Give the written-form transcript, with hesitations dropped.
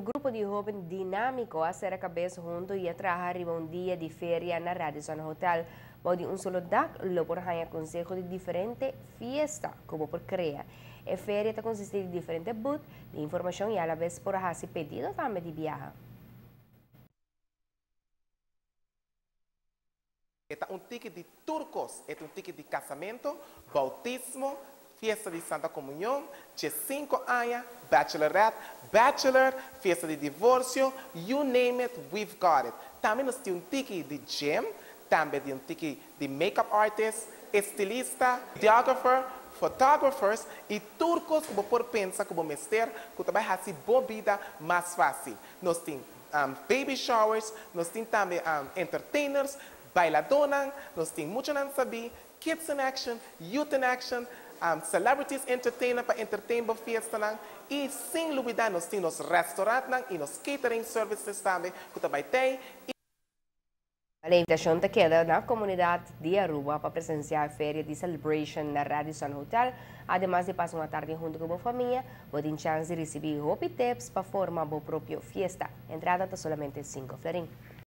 grupo de jovens dinámico a ser a cabeça junto e a trabalhar em um dia de feria na Radisson Hotel. Pode um solo dak, lo por hanya consejo de diferente fiesta, como por crea. A feria está consiste de diferentes booths de informação e a la vez por hasi pedido também de viaje. Este é um ticket de turcos, é um ticket de casamento, bautismo, fiesta de Santa Comunhão, de 5 anos, bachelorette, bachelor, fiesta de divórcio, you name it, we've got it. Também nós temos um ticket de gym, também um ticket de makeup artist, estilista, videographer, photographers e turcos que por pensar que mester que também assim boa vida mais fácil. Nós temos baby showers, nós temos também entertainers, bailadonas, nós temos muito a saber, kids in action, youth in action, celebrities entertainer para entertainment fiesta e sem dúvida nós temos restaurantes e nos catering services também que também tem. A invitação te queda na comunidade de Aruba para presenciar a feria de celebration na Radisson Hotel. Además de passar uma tarde junto com a família, pode ter chance de receber roupa e tips para formar a própria fiesta. Entrada está solamente 5 florins.